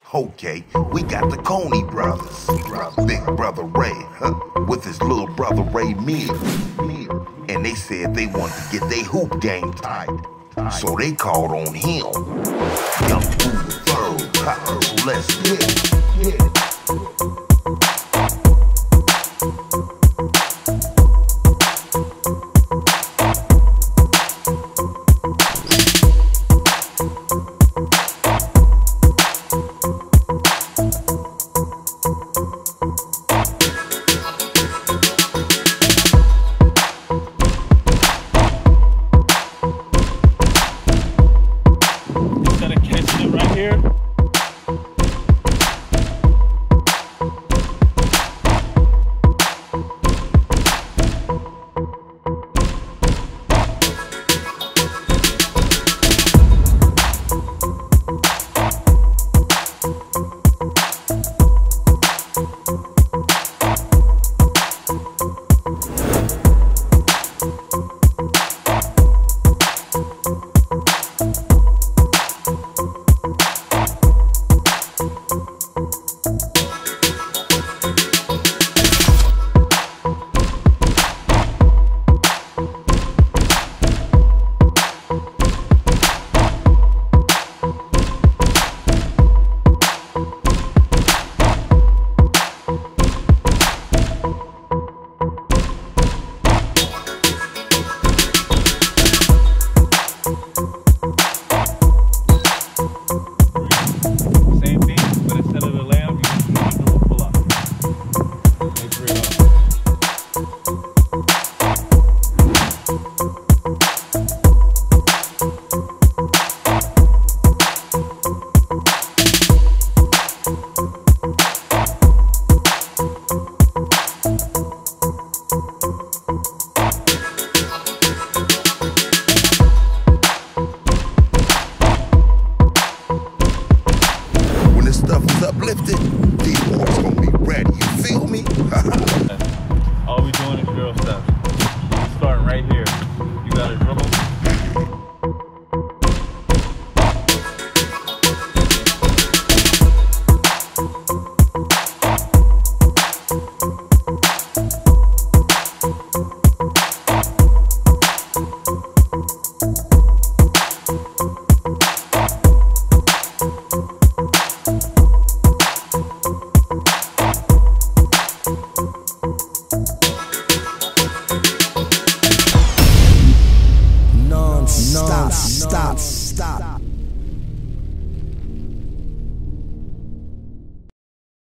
Okay, we got the Coney brothers. Big brother Ray, with his little brother Ray Meal. And they said they wanted to get their hoop game tight. So they called on him. Young Fool Third, let's hit it. Here. Uplifted, these boys gonna be ready, you feel me? All we doing is girl stuff.